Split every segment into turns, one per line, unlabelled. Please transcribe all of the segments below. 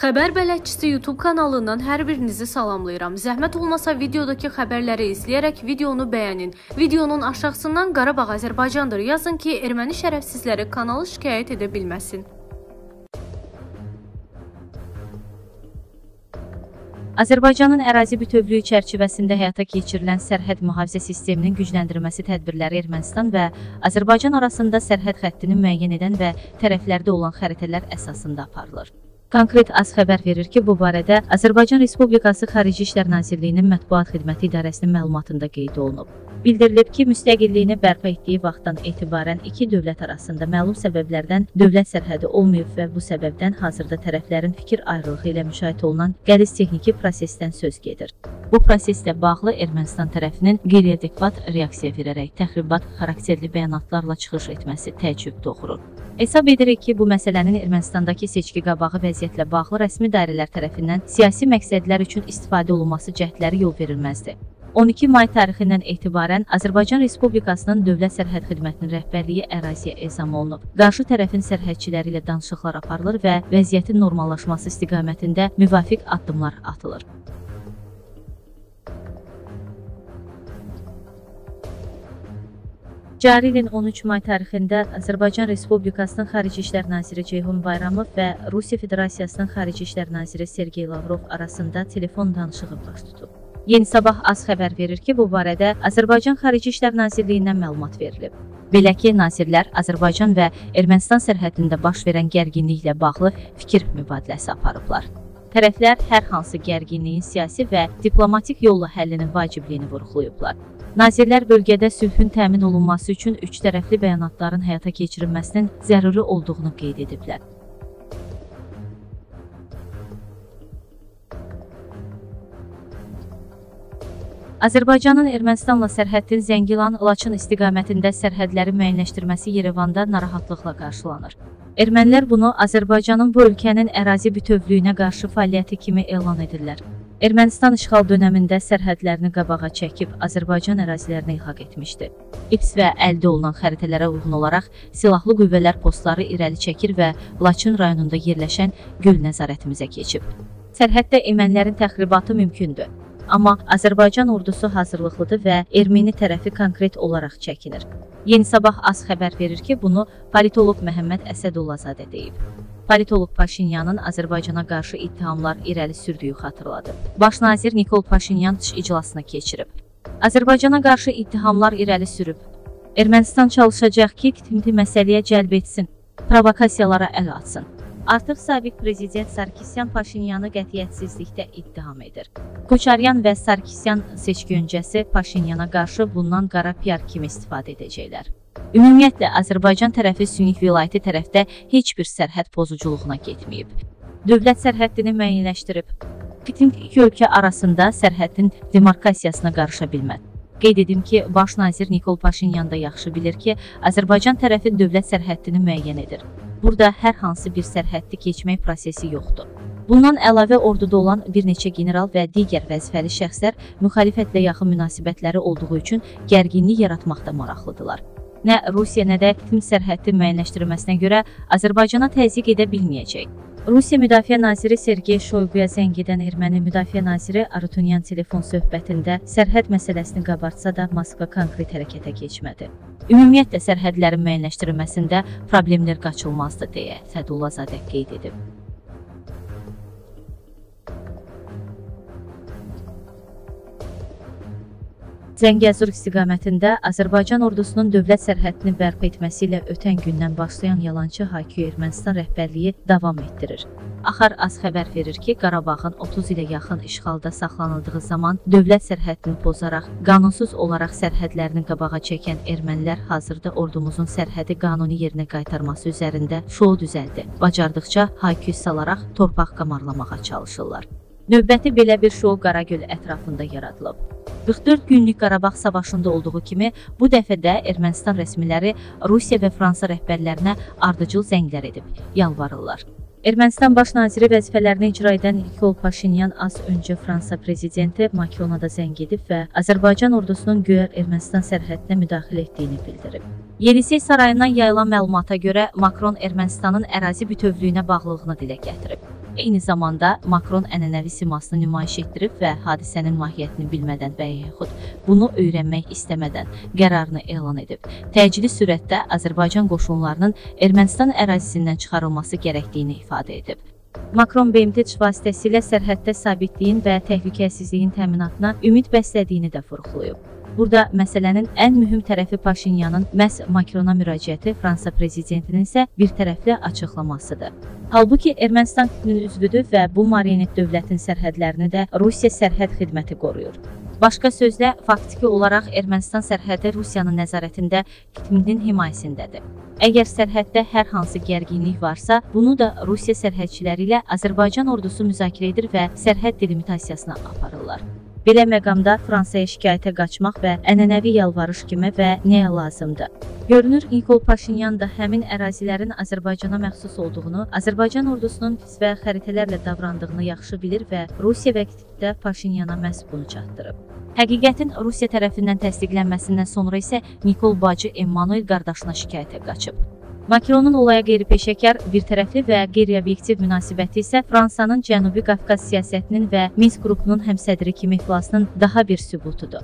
Xəbər bələdçisi YouTube kanalından hər birinizi salamlayıram. Zəhmət olmasa videodakı xəbərləri izləyərək videonu bəyənin. Videonun aşağısından Qarabağ Azərbaycandır yazın ki, erməni şərəfsizləri kanalı şikayət edə bilməsin.
Azərbaycanın ərazi bütövlüyü çərçivəsində həyata keçirilən sərhəd mühafizə sisteminin gücləndirilməsi tədbirləri Ermənistan və Azərbaycan arasında sərhəd xəttini müəyyən edən və tərəflərdə olan xəritələr əsasında aparılır. Konkret AS xəbər verir ki, bu barədə Azərbaycan Respublikası Xarici İşlər Nazirliyinin Mətbuat Xidməti İdarəsinin məlumatında qeyd olunub. Bildirilib ki, müstəqilliyini bərpa etdiyi vaxtdan etibarən iki dövlət arasında məlum səbəblərdən dövlət sərhədi olmayıb və bu səbəbdən hazırda tərəflərin fikir ayrılığı ilə müşahidə olunan qəliz texniki prosesdən söz gedir. Bu proseslə bağlı Ermənistan tərəfinin qeyri-adekvat reaksiya verərək təxribat xarakterli bəyanatlarla çıxış etməsi təəccüb doğurur. Hesab edirik ki, bu məsələnin Ermənistandakı seçki qabağı vəziyyətlə bağlı rəsmi dairələr tərəfindən siyasi məqsədlər üçün istifadə olunması cəhdləri yol verilməzdir. 12 may tarixindən etibarən Azərbaycan Respublikasının Dövlət Sərhəd Xidmətinin rəhbərliyi əraziyə ezam olunub. Qarşı tərəfin sərhədçiləri ilə danışıqlar aparılır və vəziyyətin normallaşması istiqamətində müvafiq addımlar atılır. Cari ilin 13 may tarixində Azərbaycan Respublikasının Xarici İşlər Naziri Ceyhun Bayramov və Rusiya Federasiyasının Xarici İşlər Naziri Sergey Lavrov arasında telefon danışığı baş tutub. Yeni Sabah AS xəbər verir ki, bu barədə Azərbaycan Xarici İşlər Nazirliyindən məlumat verilib. Belə ki, nazirlər Azərbaycan və Ermənistan sərhədində baş verən gərginliklə bağlı fikir mübadiləsi aparıblar. Tərəflər hər hansı gərginliyin siyasi və diplomatik yolla həllinin vacibliyini vurğulayıblar. Nazirlər bölgədə sülhün təmin olunması üçün üç tərəfli bəyanatların həyata keçirilməsinin zəruri olduğunu qeyd ediblər. Azərbaycanın Ermənistanla sərhədin Zəngilan-Laçın istiqamətində sərhədləri müəyyənləşdirməsi Yerevanda narahatlıqla qarşılanır. Ermənilər bunu Azərbaycanın bu ölkənin ərazi bütövlüyünə qarşı fəaliyyəti kimi elan edirlər. Ermənistan işğal dönəmində sərhədlərini qabağa çəkib Azərbaycan ərazilərini ilhaq etmişdi. İPS və əldə olunan xəritələrə uyğun olaraq silahlı qüvvələr postları irəli çəkir və Laçın rayonunda yerləşən göl nəzarətimizə keçib. Sərhəddə ermənilərin təxribatı mümkündür. Amma Azərbaycan ordusu hazırlıqlıdır və erməni tərəfi konkret olaraq çəkinir. Yeni Sabah AS xəbər verir ki, bunu politoloq Məhəmməd Əsədullazadə deyib. Politoloq Paşinyanın Azərbaycana qarşı ittihamlar irəli sürdüyü xatırladı. Baş nazir Nikol Paşinyan iclasını keçirib. Azərbaycana qarşı ittihamlar irəli sürüb. Ermənistan çalışacaq ki, tikinti məsələyə cəlb etsin, provokasiyalara əl atsın. Artıq sabiq prezident Sarkisyan Paşinyanı qətiyyətsizlikdə ittiham edir. Koçaryan və Sarkisyan seçki öncəsi Paşinyana qarşı bundan qara PR kimi istifadə edəcəklər. Ümumiyyətlə, Azərbaycan tərəfi Sünik vilayəti tərəfdə heç bir sərhəd pozuculuğuna getməyib. Dövlət sərhəddini müəyyənləşdirib. İki ölkə arasında sərhədin demarkasiyasına qarışa bilməz. Qeyd edim ki, Baş nazir Nikol Paşinyan da yaxşı bilir ki, Azərbaycan tərəfi dövlət sərhəddini müəyyən edir. Burada hər hansı bir sərhəddi keçmək prosesi yoxdur. Bundan əlavə orduda olan bir neçə general və digər vəzifəli şəxslər müxalifətlə yaxın münasibətləri olduğu üçün gərginlik yaratmaqda maraqlıdırlar. Nə Rusiya, nə də Krım sərhəddi müəyyənləşdirilməsinə görə Azərbaycana təzyiq edə bilməyəcək. Rusiya Müdafiə Naziri Sergey Shoyguya zəng edən erməni Müdafiə Naziri Arutunyan telefon söhbətində sərhəd məsələsini qabartsa da Moskva konkret hərəkətə keçmədi. Ümumiyyətlə sərhədlərin müəyyənləşdirilməsində problemlər qaçılmazdır deyə Əsədullazadə qeyd edib. Zəngəzur istiqamətində Azərbaycan ordusunun dövlət sərhədini bərpa etməsi ilə ötən gündən başlayan yalançı haykü Ermənistan rəhbərliyi davam etdirir. Axar AS xəbər verir ki, Qarabağın 30 ilə yaxın işğalda saxlanıldığı zaman dövlət sərhədini pozaraq, qanunsuz olaraq sərhədlərini qabağa çəkən ermənilər hazırda ordumuzun sərhədi qanuni yerinə qaytarması üzərində şou düzəldi. Bacardıqca haykü salaraq torpaq qamarlamağa çalışırlar. Növbəti belə bir şou Qaragöl ətrafında yaradılıb. 44 günlük Qarabağ savaşında olduğu kimi bu dəfə də Ermənistan rəsmiləri Rusiya və Fransa rəhbərlərinə ardıcıl zənglər edib, yalvarırlar. Ermənistan baş naziri vəzifələrini icra edən Nikol Paşinyan az öncə Fransa prezidenti Macrona da zəng edib və Azərbaycan ordusunun güya Ermənistan sərhədinə müdaxilə etdiyini bildirib. Yenisey sarayından yayılan məlumata görə Macron Ermənistanın ərazi bütövlüyünə bağlılığını dilə gətirib. Eyni zamanda Makron ənənəvi simasını nümayiş etdirib və hadisənin mahiyyətini bilmədən və yaxud bunu öyrənmək istəmədən qərarını elan edib. Təcili sürətdə Azərbaycan qoşunlarının Ermənistan ərazisindən çıxarılması gərəkdiyini ifadə edib. Makron BMT vasitəsilə sərhəddə sabitliyin və təhlükəsizliyin təminatına ümid bəslədiyini də vurğulayıb. Burada məsələnin ən mühüm tərəfi Paşinyanın məhz Makrona müraciəti, Fransa prezidentinin isə bir tərəfli açıqlamasıdır. Halbuki Ermənistan üzvüdür və bu marionet dövlətin sərhədlərini də Rusiya sərhəd xidməti qoruyur. Başqa sözlə, faktiki olaraq Ermənistan sərhədi Rusiyanın nəzarətində Kremlin himayəsindədir. Əgər sərhəddə hər hansı gərginlik varsa, bunu da Rusiya sərhədçiləri ilə Azərbaycan ordusu müzakirə edir və sərhəd delimitasiyasına aparırlar. Belə məqamda Fransaya şikayətə qaçmaq və ənənəvi yalvarış kimi və nəyə lazımdır? Görünür, Nikol Paşinyan da həmin ərazilərin Azərbaycana məxsus olduğunu, Azərbaycan ordusunun pis və xəritələrlə davrandığını yaxşı bilir və Rusiya vəqtində Paşinyana məhz bunu çatdırıb. Həqiqətin Rusiya tərəfindən təsdiqlənməsindən sonra isə Nikol bacı Emmanuel qardaşına şikayətə qaçıb. Makronun olaya qeyri-peşəkar, birtərəfli və qeyri-obyektiv münasibəti isə Fransanın Cənubi Qafqaz siyasətinin və Minsk qrupunun həmsədri kimi iflasının daha bir sübutudur.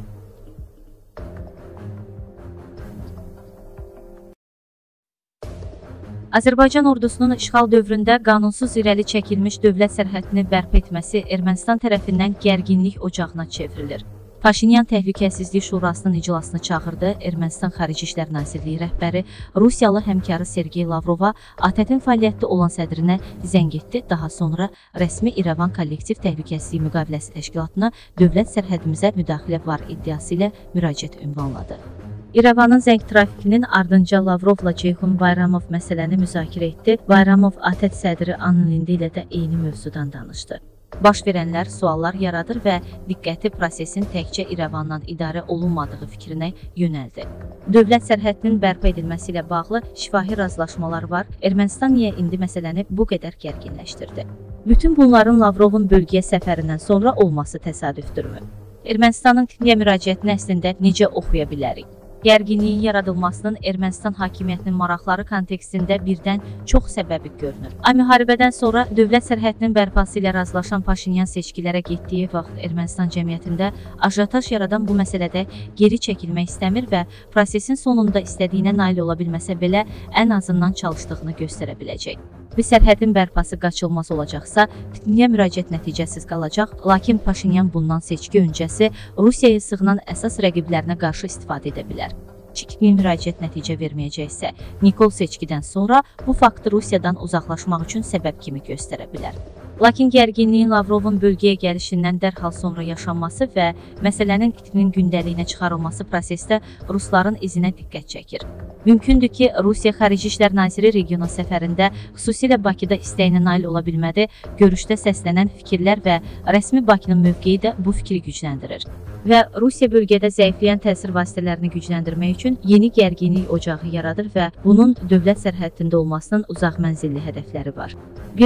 Azərbaycan ordusunun işğal dövründə qanunsuz irəli çəkilmiş dövlət sərhədini bərpa etməsi Ermənistan tərəfindən gərginlik ocağına çevrilir. Paşinyan Təhlükəsizlik Şurasının iclasını çağırdı. Ermənistan Xarici İşlər Nazirliyi rəhbəri Rusiyalı həmkarı Sergey Lavrova ATƏT-in fəaliyyətdə olan sədrinə zəng etdi. Daha sonra rəsmi İrəvan Kollektiv Təhlükəsizlik Müqaviləsi Təşkilatına dövlət sərhədimizə müdaxilə var iddiası ilə müraciət ünvanladı. İrəvanın zəng trafikinin ardınca Lavrovla Ceyhun Bayramov məsələni müzakirə etdi. Bayramov ATƏT sədri Anna Linde ilə də eyni mövzudan danışdı. Baş verənlər suallar yaradır və diqqəti prosesin təkcə İrəvandan idarə olunmadığı fikrinə yönəldi. Dövlət sərhədinin bərpa edilməsi ilə bağlı şifahi razılaşmalar var. Ermənistan niyə indi məsələni bu qədər gərginləşdirdi? Bütün bunların Lavrovun bölgəyə səfərindən sonra olması təsadüfdürmü? Ermənistanın Kremlə müraciətini əslində necə oxuya bilərik? Gərginliyin yaradılmasının Ermənistan hakimiyyətinin maraqları kontekstində birdən çox səbəbi görünür. Müharibədən sonra dövlət sərhədinin bərpası ilə razılaşan Paşinyan seçkilərə getdiyi vaxt Ermənistan cəmiyyətində ajotaj yaradan bu məsələdə geri çəkilmək istəmir və prosesin sonunda istədiyinə nail ola bilməsə belə ən azından çalışdığını göstərə biləcək. Bu sərhədin bərpası qaçılmaz olacaqsa, Kremlə müraciət nəticəsiz qalacaq, lakin Paşinyan bundan seçki öncəsi Rusiyaya sığınan əsas rəqiblərinə qarşı istifadə edə bilər. Kremlə müraciət nəticə verməyəcəksə, Nikol seçkidən sonra bu faktı Rusiyadan uzaqlaşmaq üçün səbəb kimi göstərə bilər. Lakin gərginliyin Lavrovun bölgəyə gəlişindən dərhal sonra yaşanması və məsələnin Kremlin gündəliyinə çıxarılması prosesdə Rusların izinə diqqət çəkir. Mümkündür ki, Rusiya Xarici İşlər Naziri regiona səfərində xüsusilə Bakıda istəyinə nail ola bilmədi, görüşdə səslənən fikirlər və rəsmi Bakının mövqeyi də bu fikri gücləndirir. Və Rusiya bölgədə zəifləyən təsir vasitələrini gücləndirmək üçün yeni gərginlik ocağı yaradır və bunun dövlət sərhədində olmasının uzaq mənzilli hədəfləri var.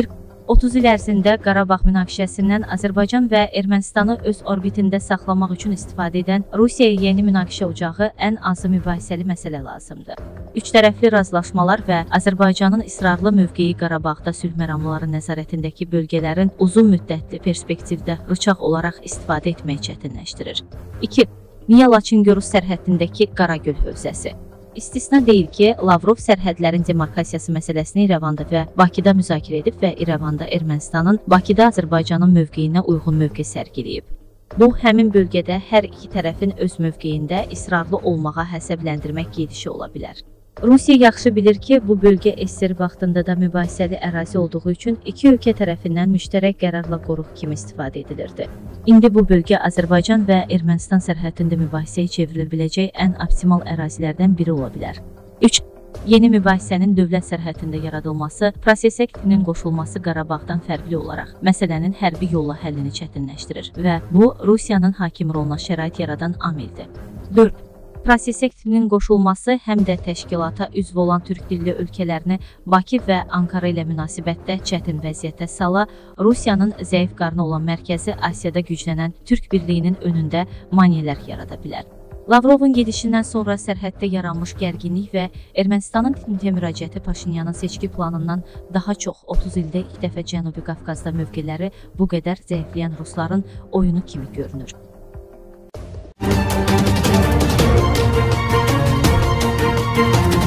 30 il ərzində Qarabağ münaqişəsindən Azərbaycan və Ermənistanı öz orbitində saxlamaq üçün istifadə edən Rusiyaya yeni münaqişə ocağı ən azı mübahisəli məsələ lazımdır. Üç tərəfli razılaşmalar və Azərbaycanın israrlı mövqeyi Qarabağda sülh məramlıları nəzarətindəki bölgələrin uzun müddətli perspektivdə rıçaq olaraq istifadə etməyi çətinləşdirir. 2. Niya-Laçın-Gorus sərhəddindəki Qaragöl hövzəsi. İstisna deyil ki, Lavrov sərhədlərin demarkasiyası məsələsini İrəvanda və Bakıda müzakirə edib və İrəvanda Ermənistanın, Bakıda Azərbaycanın mövqeyinə uyğun mövqe sərgiləyib. Bu, həmin bölgədə hər iki tərəfin öz mövqeyində israrlı olmağa həsəbləndirmək gedişi ola bilər. Rusiya yaxşı bilir ki, bu bölgə SSR vaxtında da mübahisəli ərazi olduğu üçün iki ölkə tərəfindən müştərək qərarla qoruq kimi istifadə edilirdi. İndi bu bölgə Azərbaycan və Ermənistan sərhədində mübahisəyə çevrilə biləcək ən optimal ərazilərdən biri ola bilər. 3. Yeni mübahisənin dövlət sərhədində yaradılması, prosesə Kremlin qoşulması Qarabağdan fərqli olaraq məsələnin hərbi yolla həllini çətinləşdirir və bu, Rusiyanın hakim roluna şərait yaradan amildir. 4. Prosesə Kremlin qoşulması həm də təşkilata üzv olan türk dilli ölkələrini Bakı və Ankara ilə münasibətdə çətin vəziyyətə sala, Rusiyanın zəif qarnı olan Mərkəzi Asiyada güclənən Türk birliyinin önündə maneələr yarada bilər. Lavrovun gedişindən sonra sərhəddə yaranmış gərginlik və Ermənistanın Tintin müraciəti Paşinyanın seçki planından daha çox 30 ildə ilk dəfə Cənubi Qafqazda mövqeləri bu qədər zəifləyən Rusların oyunu kimi görünür.